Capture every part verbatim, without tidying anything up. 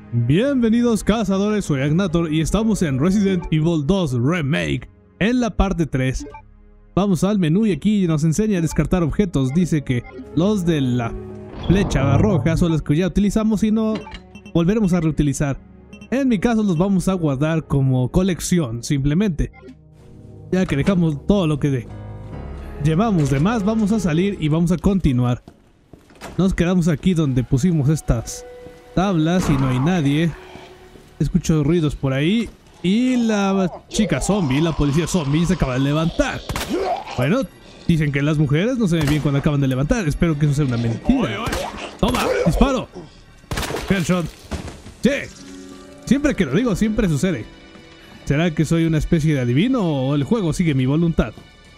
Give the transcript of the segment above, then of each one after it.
Bienvenidos cazadores, soy Agnator y estamos en Resident Evil dos Remake, en la parte tres. Vamos al menú y aquí nos enseña a descartar objetos. Dice que los de la flecha roja son los que ya utilizamos y no volveremos a reutilizar. En mi caso los vamos a guardar como colección, simplemente. Ya que dejamos todo lo que de llevamos de más, vamos a salir y vamos a continuar. Nos quedamos aquí donde pusimos estas tablas y no hay nadie. Escucho ruidos por ahí y la chica zombie, la policía zombie, se acaba de levantar. Bueno, dicen que las mujeres no se ven bien cuando acaban de levantar. Espero que eso sea una mentira. Toma, disparo. Headshot. Sí, siempre que lo digo, siempre sucede. ¿Será que soy una especie de adivino o el juego sigue mi voluntad?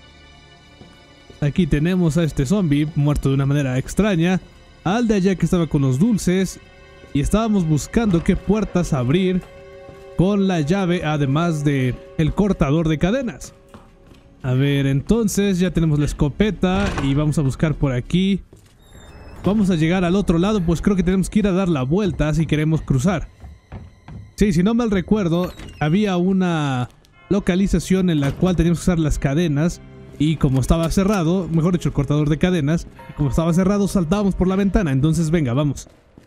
Aquí tenemos a este zombie muerto de una manera extraña. Al de allá que estaba con los dulces. Y estábamos buscando qué puertas abrir con la llave, además de el cortador de cadenas. A ver, entonces ya tenemos la escopeta y vamos a buscar por aquí. Vamos a llegar al otro lado, pues creo que tenemos que ir a dar la vuelta si queremos cruzar. Sí, si no mal recuerdo, había una localización en la cual teníamos que usar las cadenas. Y como estaba cerrado, mejor dicho el cortador de cadenas, como estaba cerrado saltábamos por la ventana. Entonces venga, vamos.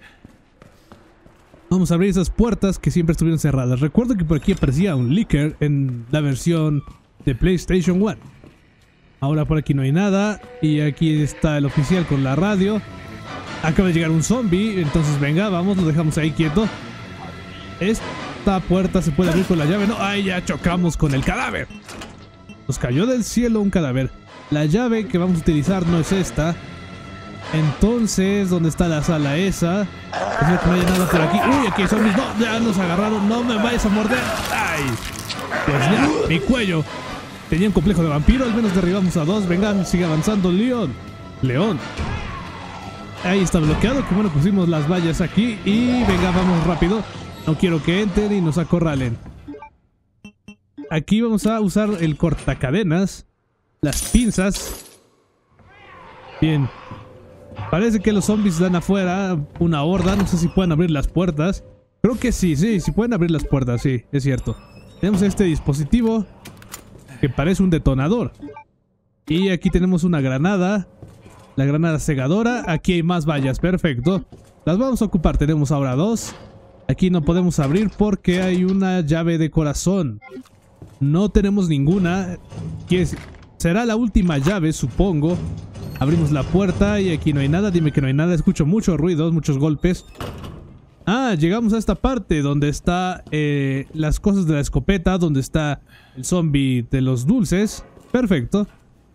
Vamos a abrir esas puertas que siempre estuvieron cerradas. Recuerdo que por aquí aparecía un leaker en la versión de PlayStation uno. Ahora por aquí no hay nada. Y aquí está el oficial con la radio. Acaba de llegar un zombie. Entonces venga, vamos, lo dejamos ahí quieto. Esta puerta se puede abrir con la llave. No, ahí ya chocamos con el cadáver. Nos cayó del cielo un cadáver. La llave que vamos a utilizar no es esta. Entonces, ¿dónde está la sala esa? Espero que no haya nada por aquí. Uy, aquí hay zombies. No, ya nos agarraron. No me vayas a morder. Ay, pues ya, mi cuello. Tenía un complejo de vampiro. Al menos derribamos a dos. Vengan, sigue avanzando, León. León. Ahí está bloqueado. Que bueno, pusimos las vallas aquí. Y venga, vamos rápido. No quiero que entren y nos acorralen. Aquí vamos a usar el cortacadenas. Las pinzas. Bien. Parece que los zombies dan afuera una horda. No sé si pueden abrir las puertas. Creo que sí, sí, sí pueden abrir las puertas, sí, es cierto. Tenemos este dispositivo que parece un detonador. Y aquí tenemos una granada. La granada cegadora. Aquí hay más vallas, perfecto. Las vamos a ocupar, tenemos ahora dos. Aquí no podemos abrir porque hay una llave de corazón. No tenemos ninguna. Que será la última llave, supongo. Abrimos la puerta y aquí no hay nada. Dime que no hay nada. Escucho muchos ruidos, muchos golpes. Ah, llegamos a esta parte donde está eh, las cosas de la escopeta. Donde está el zombie de los dulces. Perfecto.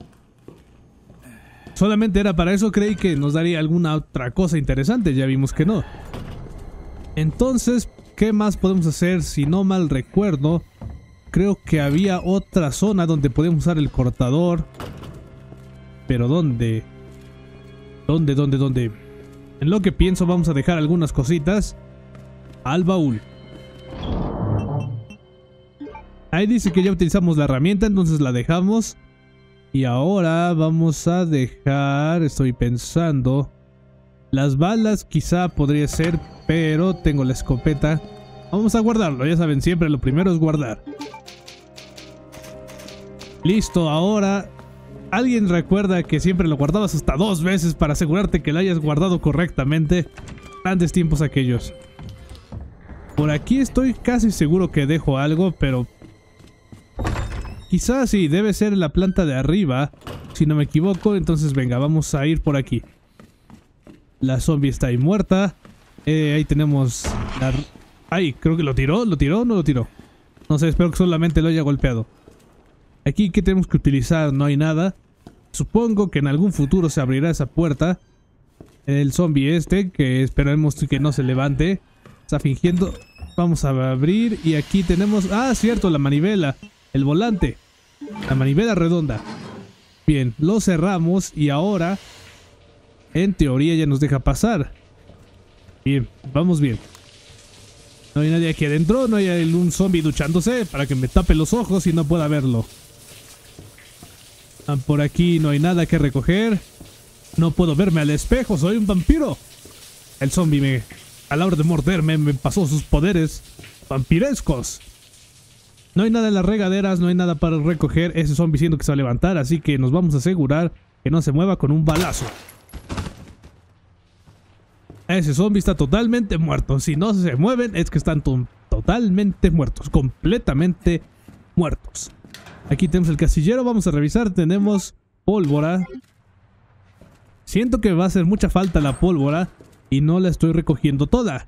Solamente era para eso. Creí que nos daría alguna otra cosa interesante. Ya vimos que no. Entonces, ¿qué más podemos hacer? Si no mal recuerdo, creo que había otra zona donde podemos usar el cortador. Pero ¿dónde? ¿Dónde, dónde, dónde? En lo que pienso vamos a dejar algunas cositas al baúl. Ahí dice que ya utilizamos la herramienta, entonces la dejamos. Y ahora vamos a dejar, estoy pensando, las balas quizá podría ser, pero tengo la escopeta. Vamos a guardarlo, ya saben, siempre lo primero es guardar. Listo, ahora... ¿Alguien recuerda que siempre lo guardabas hasta dos veces para asegurarte que lo hayas guardado correctamente? Grandes tiempos aquellos. Por aquí estoy casi seguro que dejo algo, pero... quizás sí, debe ser en la planta de arriba. Si no me equivoco, entonces venga, vamos a ir por aquí. La zombie está ahí muerta. Eh, ahí tenemos... la... Ay, creo que lo tiró, ¿lo tiró o no lo tiró? No sé, espero que solamente lo haya golpeado. Aquí, ¿qué tenemos que utilizar? No hay nada. Supongo que en algún futuro se abrirá esa puerta. El zombie este, que esperemos que no se levante, está fingiendo. Vamos a abrir y aquí tenemos... Ah, cierto, la manivela. El volante. La manivela redonda. Bien, lo cerramos y ahora, en teoría, ya nos deja pasar. Bien, vamos bien. No hay nadie aquí adentro, no hay un zombie duchándose para que me tape los ojos y no pueda verlo. Por aquí no hay nada que recoger. No puedo verme al espejo, soy un vampiro. El zombie me a la hora de morderme me pasó sus poderes vampirescos. No hay nada en las regaderas, no hay nada para recoger. Ese zombie siendo que se va a levantar, así que nos vamos a asegurar que no se mueva con un balazo. Ese zombie está totalmente muerto. Si no se mueven es que están to totalmente muertos, completamente muertos. Aquí tenemos el casillero, vamos a revisar. Tenemos pólvora. Siento que va a hacer mucha falta la pólvora y no la estoy recogiendo toda.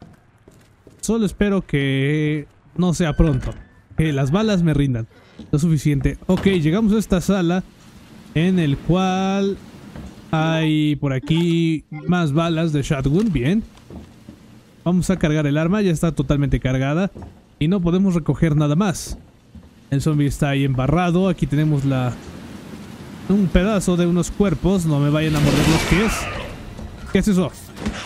Solo espero que no sea pronto, que las balas me rindan lo suficiente. Ok, llegamos a esta sala en el cual hay por aquí más balas de shotgun. Bien, vamos a cargar el arma, ya está totalmente cargada y no podemos recoger nada más. El zombie está ahí embarrado. Aquí tenemos la un pedazo de unos cuerpos. No me vayan a morder los pies. ¿Qué es eso?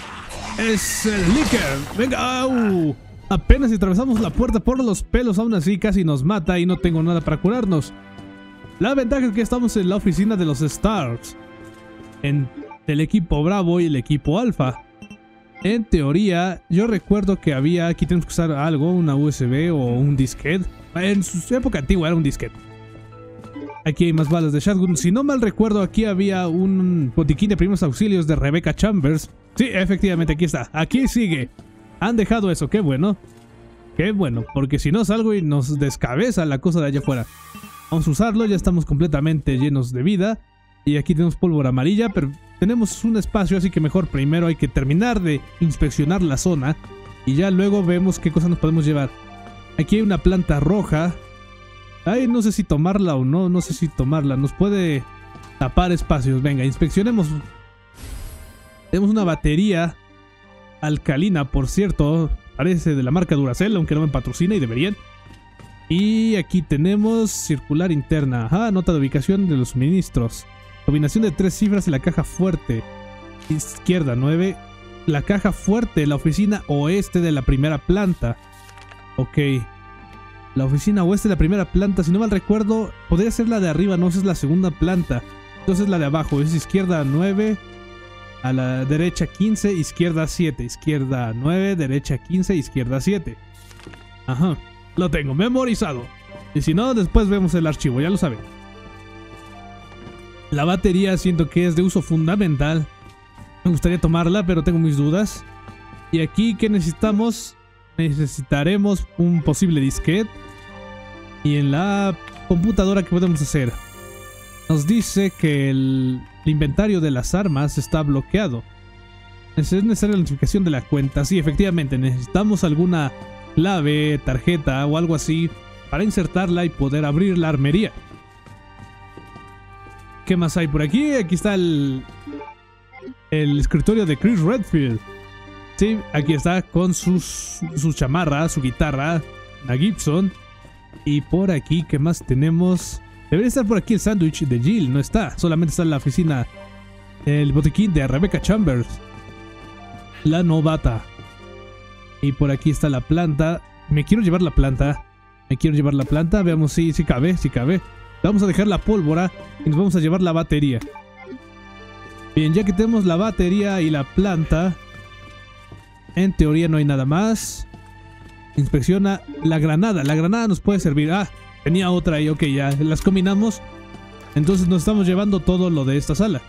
Es el Licker. Venga, au. Apenas si atravesamos la puerta por los pelos, aún así casi nos mata y no tengo nada para curarnos. La ventaja es que estamos en la oficina de los Starks, en el equipo Bravo y el equipo Alpha. En teoría, yo recuerdo que había, aquí tenemos que usar algo, una U S B o un disquete. En su época antigua era un disquete. Aquí hay más balas de shotgun. Si no mal recuerdo, aquí había un botiquín de primeros auxilios de Rebecca Chambers. Sí, efectivamente, aquí está. Aquí sigue. Han dejado eso, qué bueno. Qué bueno, porque si no salgo y nos descabeza la cosa de allá afuera. Vamos a usarlo, ya estamos completamente llenos de vida. Y aquí tenemos pólvora amarilla, pero tenemos un espacio, así que mejor primero hay que terminar de inspeccionar la zona. Y ya luego vemos qué cosas nos podemos llevar. Aquí hay una planta roja. Ay, no sé si tomarla o no, no sé si tomarla. Nos puede tapar espacios. Venga, inspeccionemos. Tenemos una batería alcalina, por cierto. Parece de la marca Duracell, aunque no me patrocina y deberían. Y aquí tenemos circular interna. Ajá, nota de ubicación de los suministros. Combinación de tres cifras en la caja fuerte. Izquierda nueve. La caja fuerte, la oficina oeste de la primera planta. Ok. La oficina oeste de la primera planta, si no mal recuerdo, podría ser la de arriba, no, esa es la segunda planta. Entonces la de abajo es izquierda nueve, a la derecha quince, izquierda siete. Izquierda nueve, derecha quince, izquierda siete. Ajá, lo tengo memorizado. Y si no, después vemos el archivo, ya lo saben. La batería siento que es de uso fundamental. Me gustaría tomarla, pero tengo mis dudas. Y aquí, ¿qué necesitamos? Necesitaremos un posible disquete. Y en la computadora, ¿qué podemos hacer? Nos dice que el inventario de las armas está bloqueado. Es necesaria la notificación de la cuenta. Sí, efectivamente, necesitamos alguna clave, tarjeta o algo así para insertarla y poder abrir la armería. ¿Qué más hay por aquí? Aquí está el, el escritorio de Chris Redfield. Sí, aquí está con sus, su chamarra, su guitarra, la Gibson. Y por aquí, ¿qué más tenemos? Debería estar por aquí el sándwich de Jill, no está. Solamente está en la oficina, el botiquín de Rebecca Chambers, la novata. Y por aquí está la planta. Me quiero llevar la planta. Me quiero llevar la planta. Veamos si, si cabe, si cabe. Vamos a dejar la pólvora y nos vamos a llevar la batería. Bien, ya que tenemos la batería y la planta, en teoría no hay nada más. Inspecciona la granada. La granada nos puede servir. Ah, tenía otra ahí. Ok, ya las combinamos. Entonces nos estamos llevando todo lo de esta sala.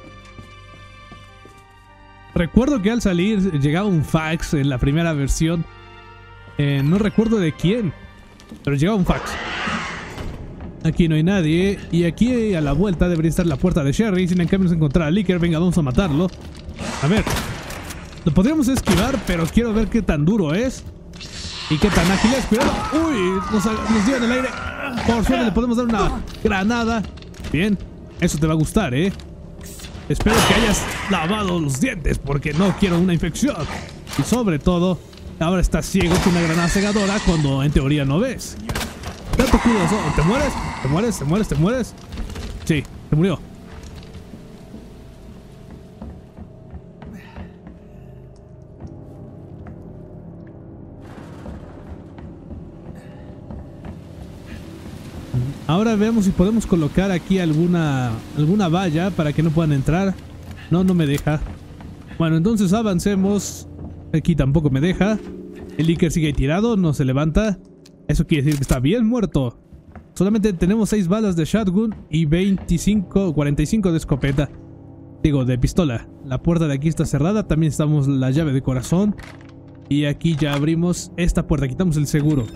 Recuerdo que al salir llegaba un fax en la primera versión. Eh, no recuerdo de quién, pero llegaba un fax. Aquí no hay nadie. Y aquí a la vuelta debería estar la puerta de Sherry. Sin en cambio nos encontrar a Licker. Venga, vamos a matarlo. A ver. Lo podríamos esquivar, pero quiero ver qué tan duro es. Y qué tan ágil es. Cuidado. Uy, nos, nos dio en el aire. Por suerte le podemos dar una granada. Bien, eso te va a gustar, ¿eh? Espero que hayas lavado los dientes, porque no quiero una infección. Y sobre todo, ahora estás ciego con una granada cegadora cuando en teoría no ves. Tanto cuidado. ¿Te mueres? ¿Te mueres? ¿Te mueres? ¿Te mueres? Sí, se murió. Ahora veamos si podemos colocar aquí alguna alguna valla para que no puedan entrar. No, no me deja. Bueno, entonces avancemos. Aquí tampoco me deja. El Licker sigue ahí tirado, no se levanta. Eso quiere decir que está bien muerto. Solamente tenemos seis balas de shotgun y veinticinco, cuarenta y cinco de escopeta. Digo, de pistola. La puerta de aquí está cerrada. También estamos la llave de corazón. Y aquí ya abrimos esta puerta. Quitamos el seguro.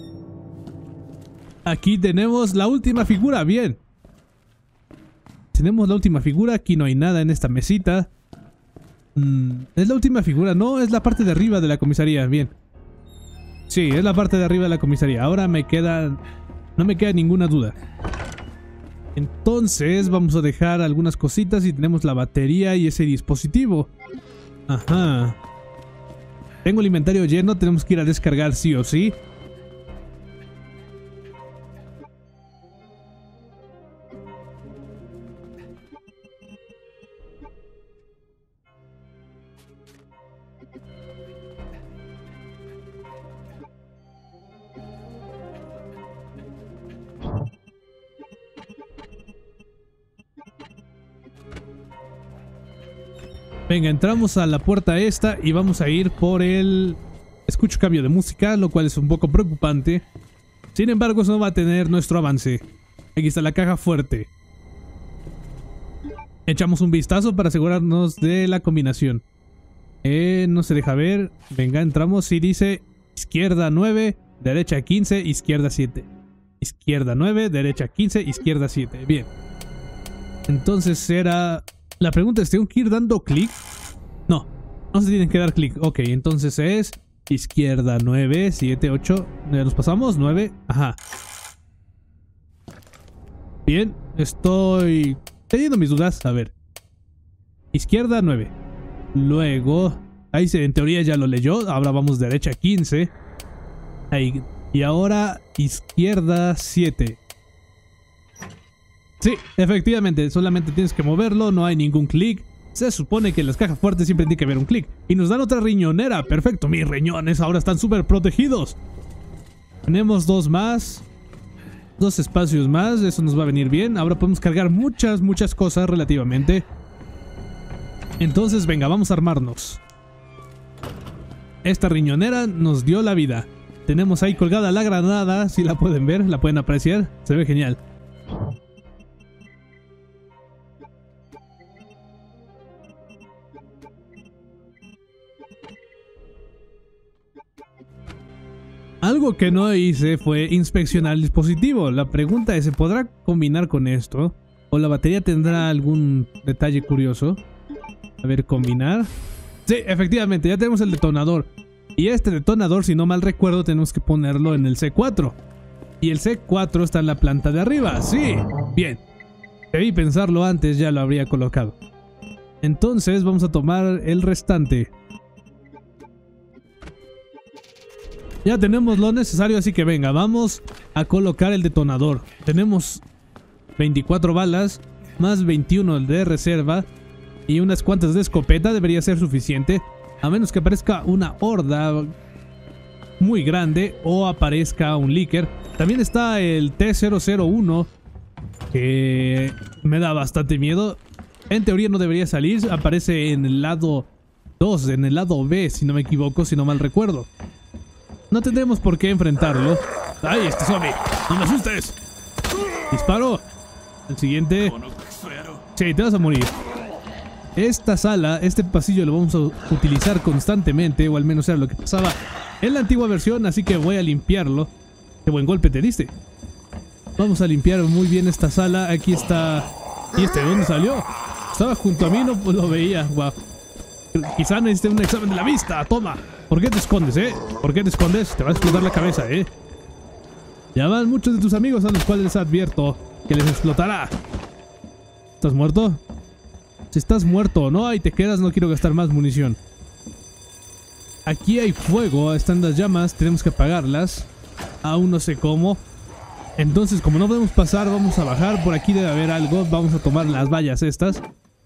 Aquí tenemos la última figura. Bien. Tenemos la última figura. Aquí no hay nada en esta mesita. Mm, es la última figura. No, es la parte de arriba de la comisaría. Bien. Sí, es la parte de arriba de la comisaría. Ahora me queda... No me queda ninguna duda. Entonces vamos a dejar algunas cositas y tenemos la batería y ese dispositivo. Ajá. Tengo el inventario lleno, tenemos que ir a descargar sí o sí. Venga, entramos a la puerta esta y vamos a ir por el... Escucho cambio de música, lo cual es un poco preocupante. Sin embargo, eso no va a tener nuestro avance. Aquí está la caja fuerte. Echamos un vistazo para asegurarnos de la combinación. Eh, no se deja ver. Venga, entramos y dice izquierda nueve, derecha quince, izquierda siete. Izquierda nueve, derecha quince, izquierda siete. Bien. Entonces era... La pregunta es, ¿tengo que ir dando clic? No, no se tienen que dar clic. Ok, entonces es izquierda nueve, siete, ocho. ¿Nos pasamos? nueve. Ajá. Bien, estoy teniendo mis dudas. A ver. Izquierda nueve. Luego, ahí se, en teoría ya lo leyó. Ahora vamos derecha quince. Ahí. Y ahora izquierda siete. Sí, efectivamente, solamente tienes que moverlo, no hay ningún clic. Se supone que en las cajas fuertes siempre tiene que haber un clic. Y nos dan otra riñonera, perfecto, mis riñones ahora están súper protegidos. Tenemos dos más. Dos espacios más, eso nos va a venir bien. Ahora podemos cargar muchas, muchas cosas relativamente. Entonces, venga, vamos a armarnos. Esta riñonera nos dio la vida. Tenemos ahí colgada la granada, si la pueden ver, la pueden apreciar. Se ve genial. Algo que no hice fue inspeccionar el dispositivo. La pregunta es, ¿se podrá combinar con esto? ¿O la batería tendrá algún detalle curioso? A ver, combinar. Sí, efectivamente, ya tenemos el detonador. Y este detonador, si no mal recuerdo, tenemos que ponerlo en el C cuatro. Y el C cuatro está en la planta de arriba. Sí, bien. Debí pensarlo antes, ya lo habría colocado. Entonces vamos a tomar el restante. Ya tenemos lo necesario, así que venga, vamos a colocar el detonador. Tenemos veinticuatro balas, más veintiuno de reserva y unas cuantas de escopeta, debería ser suficiente. A menos que aparezca una horda muy grande o aparezca un Licker. También está el T cero cero uno, que me da bastante miedo. En teoría no debería salir, aparece en el lado dos, en el lado B, si no me equivoco, si no mal recuerdo. No tendremos por qué enfrentarlo. ¡Ay, este zombie! ¡No me asustes! ¡Disparo! El siguiente... Sí, te vas a morir. Esta sala, este pasillo lo vamos a utilizar constantemente, o al menos era lo que pasaba en la antigua versión, así que voy a limpiarlo. ¡Qué buen golpe te diste! Vamos a limpiar muy bien esta sala. Aquí está... ¿Y este de dónde salió? Estaba junto a mí, no lo veía. Wow. Quizá necesite un examen de la vista. Toma. ¿Por qué te escondes, eh? ¿Por qué te escondes? Te va a explotar la cabeza, eh. Ya van muchos de tus amigos a los cuales les advierto que les explotará. ¿Estás muerto? Si estás muerto o no, ahí te quedas, no quiero gastar más munición. Aquí hay fuego, están las llamas, tenemos que apagarlas. Aún no sé cómo. Entonces, como no podemos pasar, vamos a bajar. Por aquí debe haber algo. Vamos a tomar las vallas estas.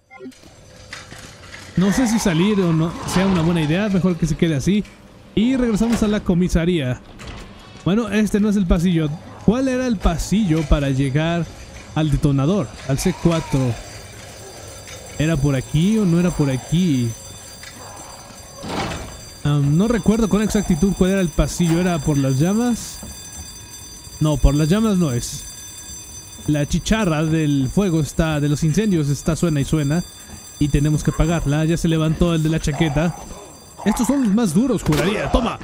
No sé si salir o no sea una buena idea. Mejor que se quede así. Y regresamos a la comisaría. Bueno, este no es el pasillo. ¿Cuál era el pasillo para llegar al detonador? Al C cuatro. ¿Era por aquí o no era por aquí? Um, no recuerdo con exactitud cuál era el pasillo. ¿Era por las llamas? No, por las llamas no es. La chicharra del fuego está, de los incendios está suena y suena. Y tenemos que apagarla. Ya se levantó el de la chaqueta. Estos son los más duros, juraría. ¡Toma!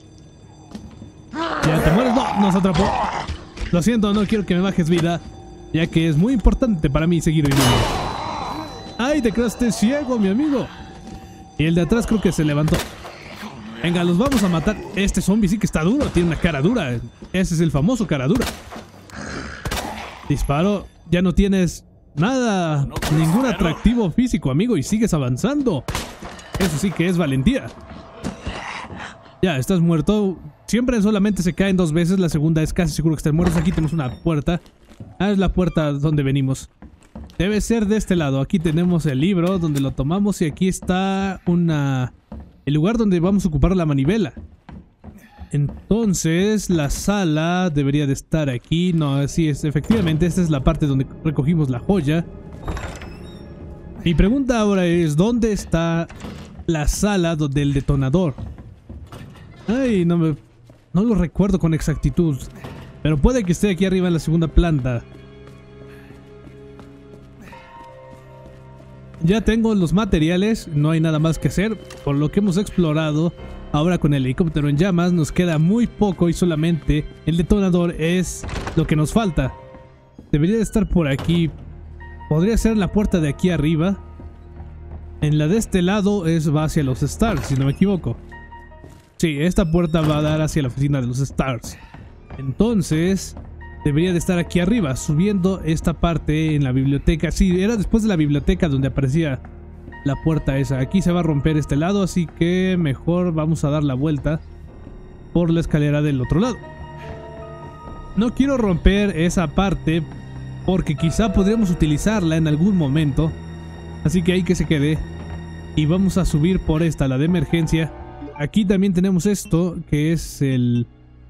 Ya te mueres. No, nos atrapó. Lo siento, no quiero que me bajes vida, ya que es muy importante para mí seguir viviendo. ¡Ay, te quedaste ciego, mi amigo! Y el de atrás creo que se levantó. Venga, los vamos a matar. Este zombie sí que está duro, tiene una cara dura. Ese es el famoso cara dura. Disparo. Ya no tienes nada, ningún atractivo físico, amigo, y sigues avanzando. Eso sí que es valentía. Ya, estás muerto. Siempre solamente se caen dos veces. La segunda es casi seguro que están muertos. Aquí tenemos una puerta. Ah, es la puerta donde venimos. Debe ser de este lado. Aquí tenemos el libro donde lo tomamos. Y aquí está una... el lugar donde vamos a ocupar la manivela. Entonces la sala debería de estar aquí. No, así es. Efectivamente, esta es la parte donde recogimos la joya. Mi pregunta ahora es: ¿dónde está la sala donde el detonador? Ay, no me... no lo recuerdo con exactitud. Pero puede que esté aquí arriba en la segunda planta. Ya tengo los materiales, no hay nada más que hacer. Por lo que hemos explorado, ahora con el helicóptero en llamas nos queda muy poco y solamente el detonador es lo que nos falta. Debería de estar por aquí. Podría ser la puerta de aquí arriba. En la de este lado es va hacia los Stars, si no me equivoco. Sí, esta puerta va a dar hacia la oficina de los Stars. Entonces debería de estar aquí arriba, subiendo esta parte en la biblioteca. Sí, era después de la biblioteca donde aparecía la puerta esa. Aquí se va a romper este lado, así que mejor vamos a dar la vuelta por la escalera del otro lado. No quiero romper esa parte porque quizá podríamos utilizarla en algún momento. Así que ahí que se quede. Y vamos a subir por esta, la de emergencia. Aquí también tenemos esto, que es el...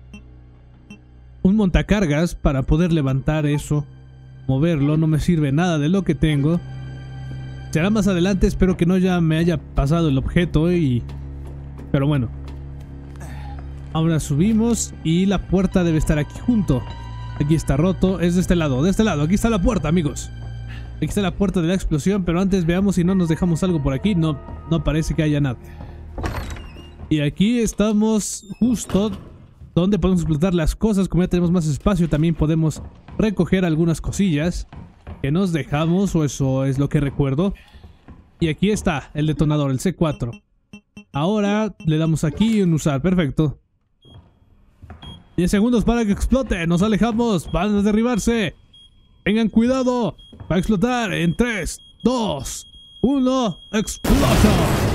un montacargas para poder levantar eso. Moverlo, no me sirve nada de lo que tengo. Será más adelante, espero que no ya me haya pasado el objeto y... pero bueno. Ahora subimos y la puerta debe estar aquí junto. Aquí está roto, es de este lado, de este lado, aquí está la puerta, amigos. Aquí está la puerta de la explosión, pero antes veamos si no nos dejamos algo por aquí. No, no parece que haya nada. Y aquí estamos justo donde podemos explotar las cosas. Como ya tenemos más espacio, también podemos recoger algunas cosillas que nos dejamos, o eso es lo que recuerdo. Y aquí está el detonador, el C cuatro. Ahora le damos aquí en usar, perfecto. diez segundos para que explote, nos alejamos, van a derribarse. Tengan cuidado, va a explotar en tres, dos, uno, explota.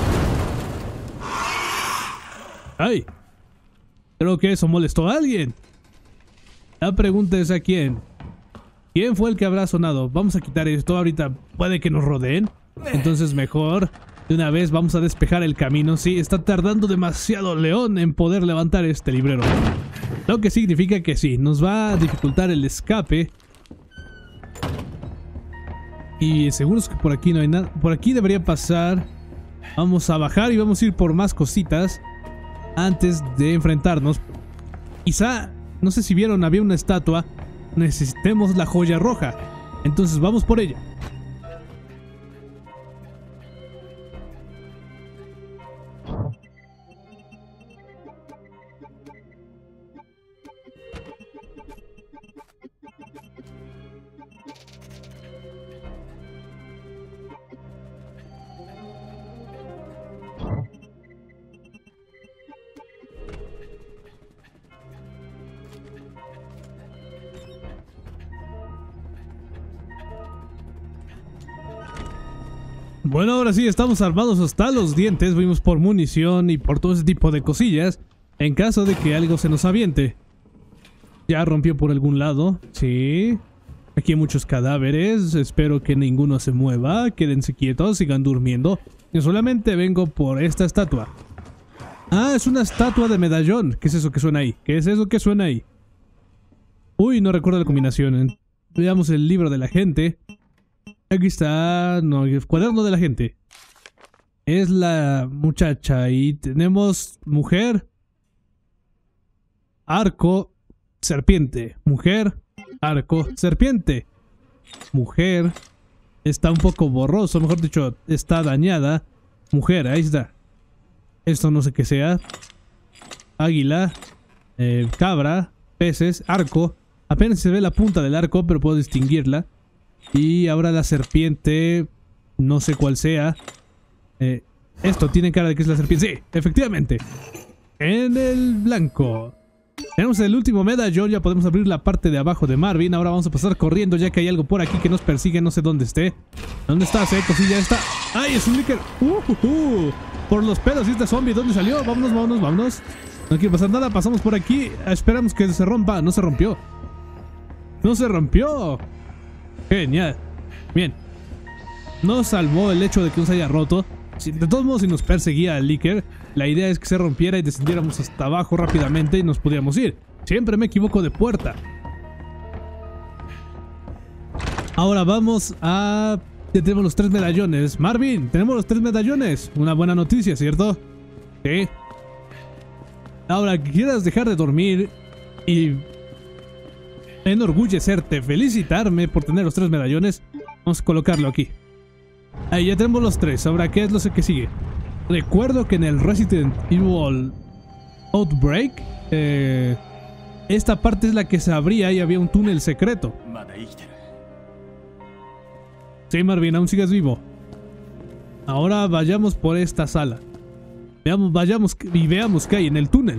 ¡Ay! Creo que eso molestó a alguien. La pregunta es a quién. ¿Quién fue el que habrá sonado? Vamos a quitar esto, ahorita puede que nos rodeen. Entonces mejor de una vez vamos a despejar el camino. Sí, está tardando demasiado León en poder levantar este librero. Lo que significa que sí, nos va a dificultar el escape. Y seguro es que por aquí no hay nada. Por aquí debería pasar. Vamos a bajar y vamos a ir por más cositas antes de enfrentarnos. Quizá, no sé si vieron, había una estatua. Necesitemos la joya roja. Entonces vamos por ella. Bueno, ahora sí, estamos armados hasta los dientes. Fuimos por munición y por todo ese tipo de cosillas, en caso de que algo se nos aviente. Ya rompió por algún lado. Sí. Aquí hay muchos cadáveres. Espero que ninguno se mueva. Quédense quietos, sigan durmiendo. Yo solamente vengo por esta estatua. Ah, es una estatua de medallón. ¿Qué es eso que suena ahí? ¿Qué es eso que suena ahí? Uy, no recuerdo la combinación. Veamos el libro de la gente. Aquí está... no, el cuaderno de la gente. es la muchacha. Y tenemos mujer, arco, serpiente. Mujer, arco, serpiente. Mujer, está un poco borroso, mejor dicho, está dañada. Mujer, ahí está. Esto no sé qué sea. Águila, eh, cabra, peces, arco. Apenas se ve la punta del arco, pero puedo distinguirla. Y ahora la serpiente, no sé cuál sea. Eh, esto tiene cara de que es la serpiente. Sí, efectivamente. En el blanco. Tenemos el último medallón, ya podemos abrir la parte de abajo de Marvin. Ahora vamos a pasar corriendo ya que hay algo por aquí que nos persigue, no sé dónde esté. ¿Dónde está, Seco? Sí, ya está. ¡Ay, es un Licker! Uh, uh, uh. Por los pelos, ¿y este zombie dónde salió? Vámonos, vámonos, vámonos. No quiere pasar nada, pasamos por aquí. Esperamos que se rompa. No se rompió. No se rompió. Genial. Bien. Nos salvó el hecho de que nos haya roto. De todos modos, si nos perseguía el Licker, la idea es que se rompiera y descendiéramos hasta abajo rápidamente y nos pudiéramos ir. Siempre me equivoco de puerta. Ahora vamos a... Ya tenemos los tres medallones. Marvin, tenemos los tres medallones. Una buena noticia, ¿cierto? Sí. Ahora, que quieras dejar de dormir y enorgullecerte, felicitarme por tener los tres medallones, vamos a colocarlo aquí. Ahí ya tenemos los tres. Ahora, ¿qué es lo que sigue? Recuerdo que en el Resident Evil Outbreak, eh, esta parte es la que se abría y había un túnel secreto. Sí, Marvin, aún sigues vivo. Ahora vayamos por esta sala. Veamos, vayamos y veamos qué hay en el túnel.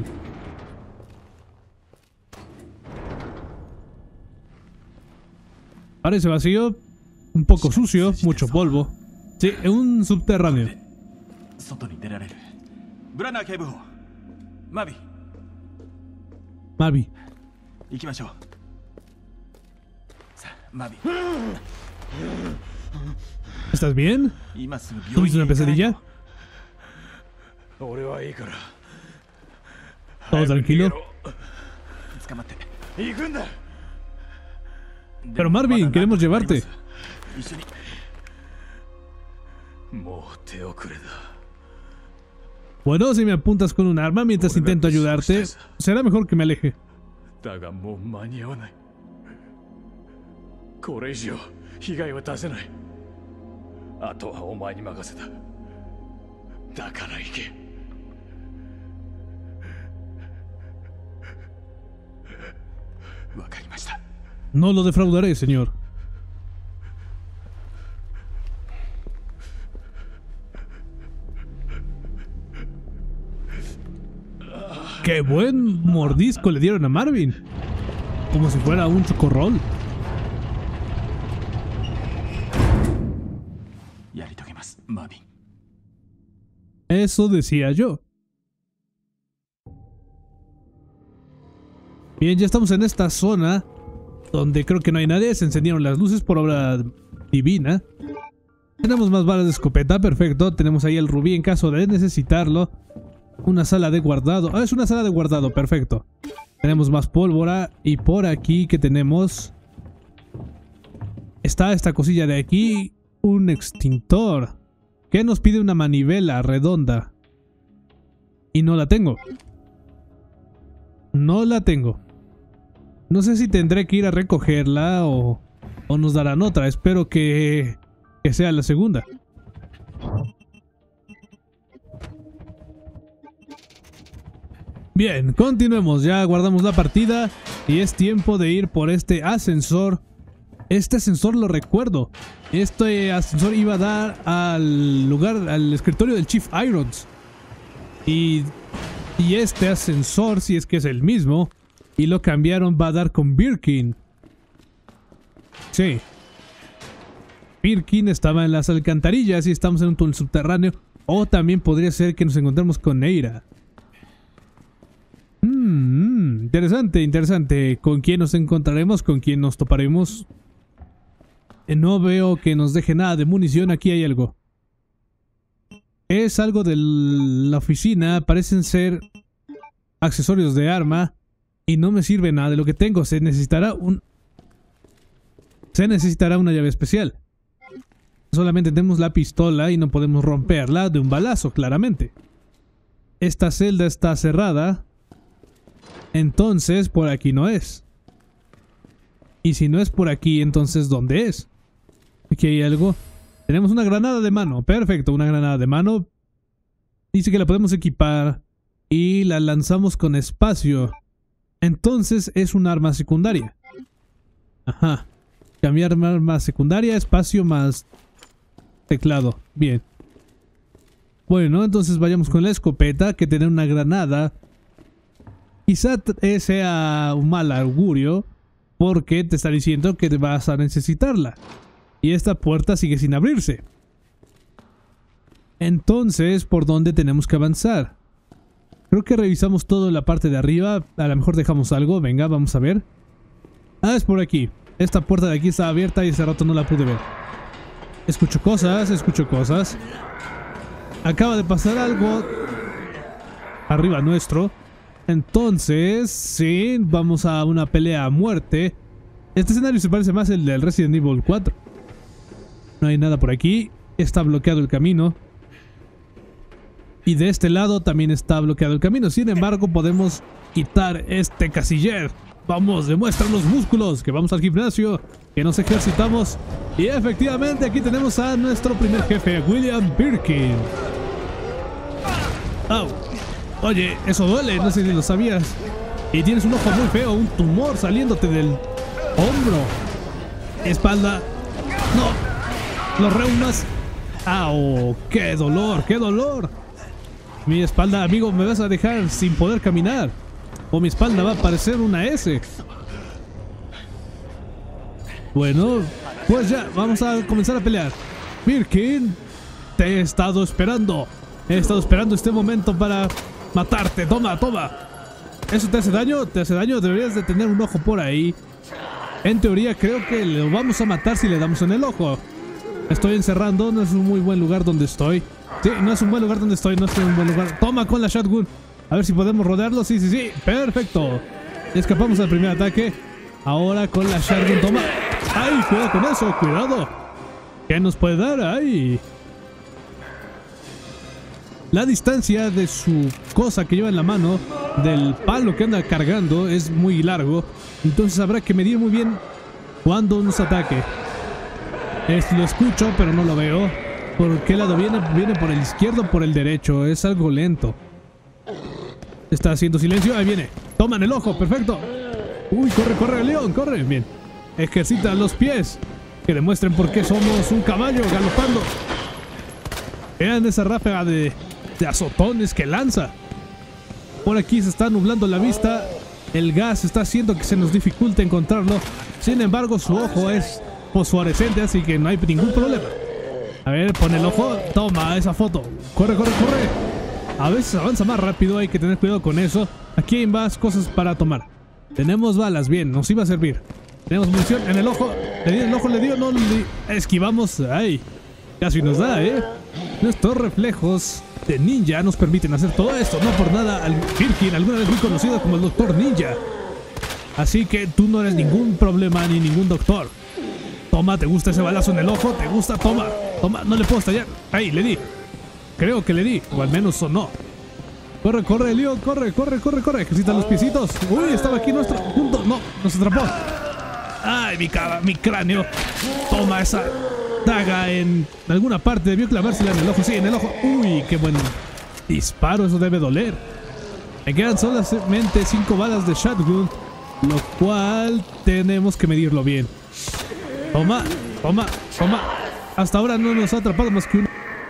Parece vacío, un poco sucio, mucho polvo. Sí, es un subterráneo. Mavi. ¿Estás bien? ¿Tienes una pesadilla? ¿Todo tranquilo? Pero Marvin, queremos llevarte. Bueno, si me apuntas con un arma mientras intento ayudarte, será mejor que me aleje. No lo defraudaré, señor. ¡Qué buen mordisco le dieron a Marvin! Como si fuera un chocorrol. Eso decía yo. Bien, ya estamos en esta zona donde creo que no hay nadie. Se encendieron las luces por obra divina. Tenemos más balas de escopeta, perfecto. Tenemos ahí el rubí en caso de necesitarlo. Una sala de guardado. Ah, es una sala de guardado, perfecto. Tenemos más pólvora. Y por aquí que tenemos... Está esta cosilla de aquí. Un extintor. Que nos pide una manivela redonda. Y no la tengo. No la tengo. No sé si tendré que ir a recogerla o, o nos darán otra. Espero que, que sea la segunda. Bien, continuemos. Ya guardamos la partida y es tiempo de ir por este ascensor. Este ascensor lo recuerdo. Este ascensor iba a dar al lugar, al escritorio del Chief Irons. Y, y este ascensor, si es que es el mismo, y lo cambiaron, va a dar con Birkin. Sí. Birkin estaba en las alcantarillas y estamos en un túnel subterráneo. O también podría ser que nos encontremos con Neira. Mm, interesante, interesante. ¿Con quién nos encontraremos? ¿Con quién nos toparemos? Eh, no veo que nos deje nada de munición. Aquí hay algo. Es algo de la oficina. Parecen ser accesorios de arma. Y no me sirve nada de lo que tengo. Se necesitará un... Se necesitará una llave especial. Solamente tenemos la pistola y no podemos romperla de un balazo, claramente. Esta celda está cerrada. Entonces, por aquí no es. Y si no es por aquí, entonces, ¿dónde es? Aquí hay algo. Tenemos una granada de mano. Perfecto, una granada de mano. Dice que la podemos equipar y la lanzamos con espacio. Entonces es un arma secundaria. Ajá. Cambiar arma secundaria, espacio más teclado. Bien. Bueno, entonces vayamos con la escopeta, que tiene una granada. Quizá sea un mal augurio, porque te está diciendo que vas a necesitarla. Y esta puerta sigue sin abrirse. Entonces, ¿por dónde tenemos que avanzar? Creo que revisamos todo en la parte de arriba. A lo mejor dejamos algo. Venga, vamos a ver. Ah, es por aquí. Esta puerta de aquí está abierta y hace rato no la pude ver. Escucho cosas, escucho cosas. Acaba de pasar algo arriba nuestro. Entonces, sí, vamos a una pelea a muerte. Este escenario se parece más al del Resident Evil cuatro. No hay nada por aquí. Está bloqueado el camino. Y de este lado también está bloqueado el camino. Sin embargo, podemos quitar este casiller. Vamos, demuestran los músculos. Que vamos al gimnasio. Que nos ejercitamos. Y efectivamente aquí tenemos a nuestro primer jefe, William Birkin. ¡Au! Oye, eso duele, no sé si lo sabías. Y tienes un ojo muy feo, un tumor saliéndote del hombro. Espalda. No. Los reumas. ¡Au! ¡Qué dolor! ¡Qué dolor! Mi espalda, amigo, me vas a dejar sin poder caminar. O mi espalda va a parecer una S. Bueno, pues ya, vamos a comenzar a pelear. Birkin, te he estado esperando. He estado esperando este momento para matarte. Toma, toma. ¿Eso te hace daño? ¿Te hace daño? Deberías de tener un ojo por ahí. En teoría creo que lo vamos a matar si le damos en el ojo. Estoy encerrando, no es un muy buen lugar donde estoy. Sí, no es un buen lugar donde estoy, no es un buen lugar. Toma con la shotgun. A ver si podemos rodearlo. Sí, sí, sí. Perfecto. Escapamos al primer ataque. Ahora con la shotgun. Toma. ¡Ay! Cuidado con eso. Cuidado. ¿Qué nos puede dar? ¡Ay! La distancia de su cosa que lleva en la mano, del palo que anda cargando, es muy largo. Entonces habrá que medir muy bien cuándo nos ataque. Es, lo escucho, pero no lo veo. ¿Por qué lado viene? ¿Viene por el izquierdo o por el derecho? Es algo lento. Está haciendo silencio. Ahí viene. Toman el ojo. Perfecto. Uy, corre, corre, León. Corre. Bien. Ejercita los pies. Que demuestren por qué somos un caballo galopando. Vean esa ráfaga de, de azotones que lanza. Por aquí se está nublando la vista. El gas está haciendo que se nos dificulte encontrarlo. Sin embargo, su ojo es fosforescente, así que no hay ningún problema. A ver, pon el ojo. Toma esa foto. Corre, corre, corre. A veces avanza más rápido, hay que tener cuidado con eso. Aquí hay más cosas para tomar. Tenemos balas, bien, nos iba a servir. Tenemos munición en el ojo. Le di el ojo, le dio, no le di. Esquivamos. Ay, casi nos da, ¿eh? Nuestros reflejos de ninja nos permiten hacer todo esto. No por nada, al Birkin, alguna vez muy conocido como el Doctor Ninja. Así que tú no eres ningún problema ni ningún doctor. Toma, ¿te gusta ese balazo en el ojo? ¿Te gusta? Toma, toma, no le puedo estallar. Ahí, le di. Creo que le di, o al menos sonó. Corre, corre, Leon, corre, corre, corre, corre. Ejercita los piecitos. Uy, estaba aquí nuestro junto. No, nos atrapó. Ay, mi cara, mi cráneo. Toma esa daga en alguna parte. Debió clavársela en el ojo. Sí, en el ojo. Uy, qué buen disparo. Eso debe doler. Me quedan solamente cinco balas de shotgun, lo cual tenemos que medirlo bien. Toma, toma, toma. Hasta ahora no nos ha atrapado más que uno.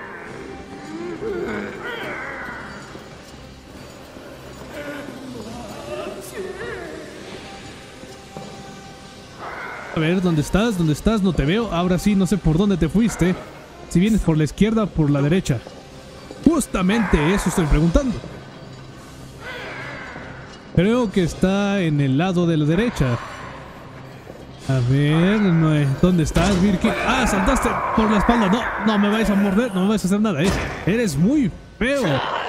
A ver, ¿dónde estás? ¿Dónde estás? No te veo. Ahora sí, no sé por dónde te fuiste. Si vienes por la izquierda o por la derecha. Justamente eso estoy preguntando. Creo que está en el lado de la derecha. A ver, no es. ¿Dónde estás, Birkin? ¡Ah, saltaste por la espalda! No, no me vais a morder, no me vais a hacer nada, ¿eh? Eres muy feo.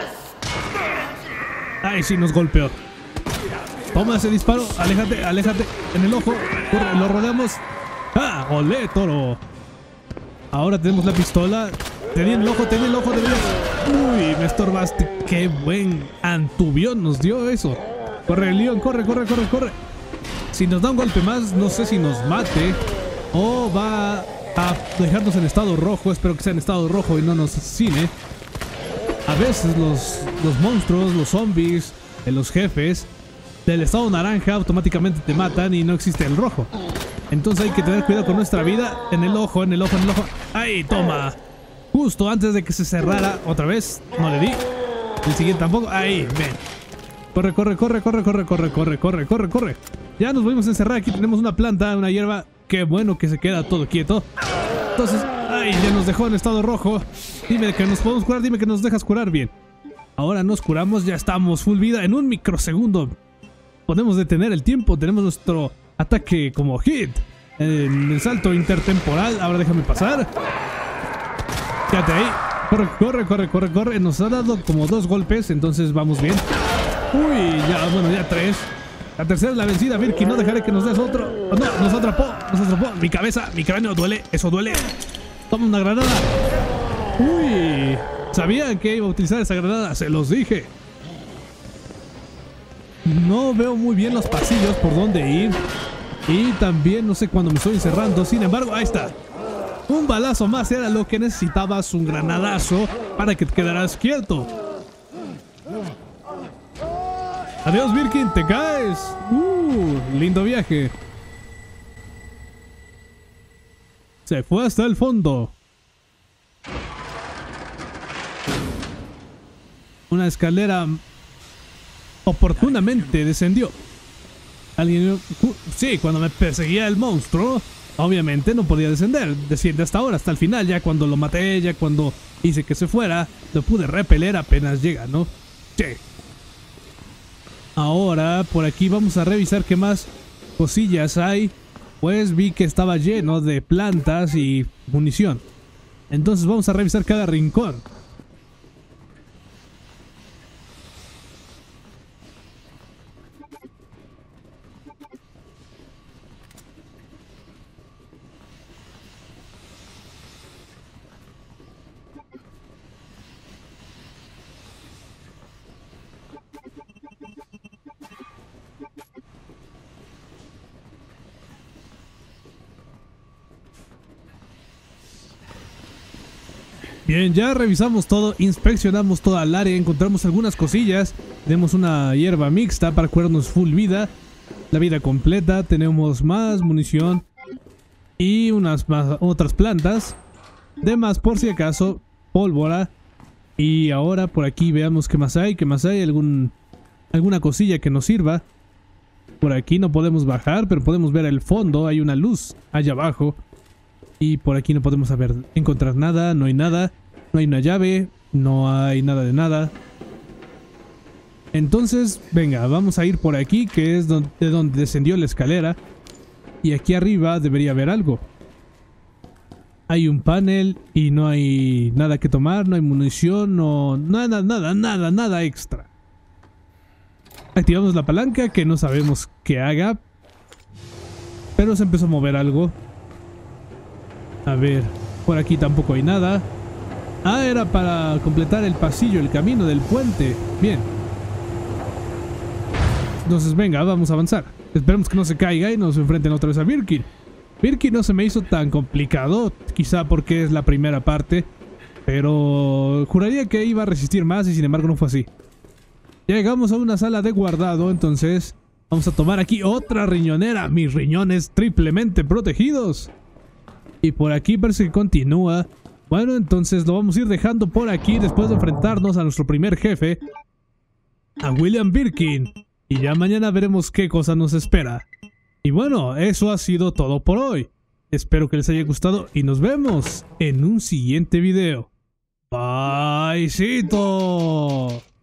Ay, sí, nos golpeó. Toma ese disparo, aléjate, aléjate. En el ojo, corre, lo rodeamos. ¡Ah! ¡Olé, toro! Ahora tenemos la pistola. Tenía el ojo, tenía el ojo, deberías... Uy, me estorbaste. Qué buen antubión nos dio eso. Corre, Leon, corre, corre, corre, corre. Si nos da un golpe más, no sé si nos mate o va a dejarnos en estado rojo. Espero que sea en estado rojo y no nos asesine. A veces los, los monstruos, los zombies, eh, los jefes del estado naranja automáticamente te matan y no existe el rojo. Entonces hay que tener cuidado con nuestra vida. En el ojo, en el ojo, en el ojo. ¡Ahí, toma! Justo antes de que se cerrara otra vez. No le di. El siguiente tampoco. ¡Ahí, ven! Corre, corre, corre, corre, corre, corre, corre, corre, corre, corre. Ya nos volvimos a encerrar. Aquí tenemos una planta, una hierba. Qué bueno que se queda todo quieto. Entonces, ¡ay! Ya nos dejó en estado rojo. Dime que nos podemos curar, dime que nos dejas curar bien. Ahora nos curamos, ya estamos full vida en un microsegundo. Podemos detener el tiempo, tenemos nuestro ataque como hit. En el salto intertemporal, ahora déjame pasar. Quédate ahí. Corre, corre, corre, corre, corre. Nos ha dado como dos golpes, entonces vamos bien. Uy, ya, bueno, ya tres. La tercera es la vencida, Birkin, no dejaré que nos des otro. Oh, no, nos atrapó, nos atrapó. Mi cabeza, mi cráneo duele, eso duele. Toma una granada. Uy, sabía que iba a utilizar esa granada, se los dije. No veo muy bien los pasillos por dónde ir. Y también no sé cuándo me estoy encerrando. Sin embargo, ahí está. Un balazo más era lo que necesitabas, un granadazo para que te quedaras quieto. Adiós, Birkin, te caes. Uh, lindo viaje. Se fue hasta el fondo. Una escalera oportunamente descendió. Alguien... Sí, cuando me perseguía el monstruo, obviamente no podía descender. Desciende hasta ahora, hasta el final. Ya cuando lo maté, ya cuando hice que se fuera, lo pude repeler apenas llega, ¿no? Sí. Ahora, por aquí vamos a revisar qué más cosillas hay. Pues vi que estaba lleno de plantas y munición. Entonces vamos a revisar cada rincón. Bien, ya revisamos todo, inspeccionamos toda el área, encontramos algunas cosillas. Tenemos una hierba mixta para curarnos full vida, la vida completa. Tenemos más munición y unas más, otras plantas. De más por si acaso, pólvora. Y ahora por aquí veamos qué más hay, qué más hay, algún, alguna cosilla que nos sirva. Por aquí no podemos bajar, pero podemos ver el fondo, hay una luz allá abajo. Y por aquí no podemos saber, encontrar nada, no hay nada, no hay una llave, no hay nada de nada. Entonces, venga, vamos a ir por aquí, que es donde, de donde descendió la escalera. Y aquí arriba debería haber algo. Hay un panel y no hay nada que tomar, no hay munición, no... Nada, nada, nada, nada extra. Activamos la palanca, que no sabemos qué haga. Pero se empezó a mover algo. A ver, por aquí tampoco hay nada. Ah, era para completar el pasillo, el camino del puente. Bien. Entonces venga, vamos a avanzar. Esperemos que no se caiga y nos enfrenten otra vez a Birkin. Birkin no se me hizo tan complicado, quizá porque es la primera parte. Pero juraría que iba a resistir más y sin embargo no fue así. Ya llegamos a una sala de guardado, entonces vamos a tomar aquí otra riñonera. Mis riñones triplemente protegidos. Y por aquí parece que continúa. Bueno, entonces lo vamos a ir dejando por aquí después de enfrentarnos a nuestro primer jefe, a William Birkin. Y ya mañana veremos qué cosa nos espera. Y bueno, eso ha sido todo por hoy. Espero que les haya gustado y nos vemos en un siguiente video. Byecito.